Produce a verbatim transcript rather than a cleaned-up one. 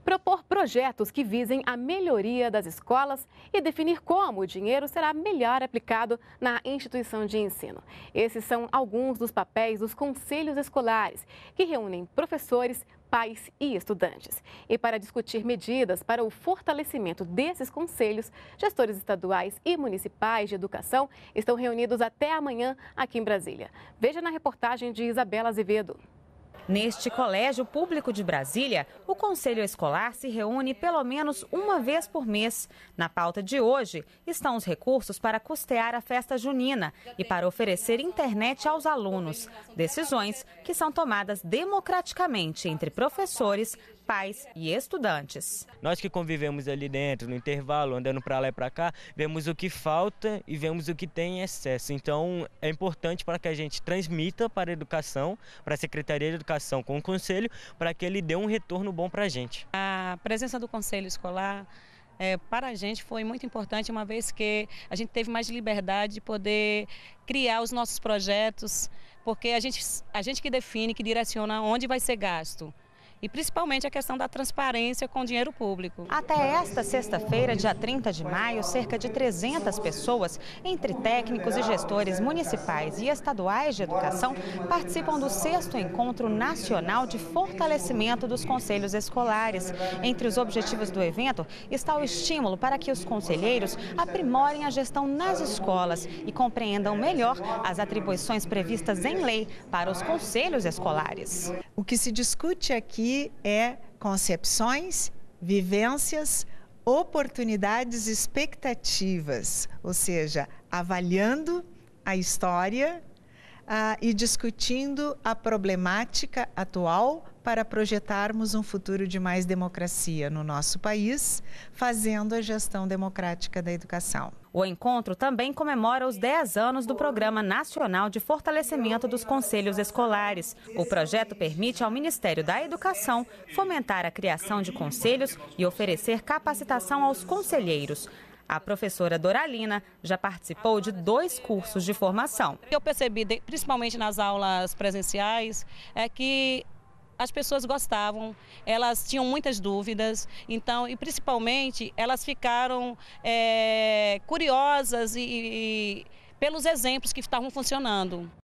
propor projetos que visem a melhoria das escolas e definir como o dinheiro será melhor aplicado na instituição de ensino. Esses são alguns dos papéis dos conselhos escolares, que reúnem professores, pais e estudantes. E para discutir medidas para o fortalecimento desses conselhos, gestores estaduais e municipais de educação estão reunidos até amanhã aqui em Brasília. Veja na reportagem de Isabela Azevedo. Neste colégio público de Brasília, o Conselho Escolar se reúne pelo menos uma vez por mês. Na pauta de hoje estão os recursos para custear a festa junina e para oferecer internet aos alunos. Decisões que são tomadas democraticamente entre professores, pais e estudantes. Nós que convivemos ali dentro, no intervalo, andando para lá e para cá, vemos o que falta e vemos o que tem em excesso. Então, é importante para que a gente transmita para a educação, para a Secretaria de Educação com o Conselho, para que ele dê um retorno bom para a gente. A presença do Conselho Escolar, é, para a gente foi muito importante, uma vez que a gente teve mais liberdade de poder criar os nossos projetos, porque a gente, a gente que define, que direciona onde vai ser gasto. E principalmente a questão da transparência com o dinheiro público. Até esta sexta-feira, dia trinta de maio, cerca de trezentas pessoas, entre técnicos e gestores municipais e estaduais de educação, participam do sexto Encontro Nacional de Fortalecimento dos Conselhos Escolares. Entre os objetivos do evento está o estímulo para que os conselheiros aprimorem a gestão nas escolas e compreendam melhor as atribuições previstas em lei para os conselhos escolares. O que se discute aqui é concepções, vivências, oportunidades, expectativas, ou seja, avaliando a história ah, e discutindo a problemática atual para projetarmos um futuro de mais democracia no nosso país, fazendo a gestão democrática da educação. O encontro também comemora os dez anos do Programa Nacional de Fortalecimento dos Conselhos Escolares. O projeto permite ao Ministério da Educação fomentar a criação de conselhos e oferecer capacitação aos conselheiros. A professora Doralina já participou de dois cursos de formação. Eu percebi, principalmente nas aulas presenciais, é que as pessoas gostavam, elas tinham muitas dúvidas, então, e principalmente elas ficaram é, curiosas e, e pelos exemplos que estavam funcionando.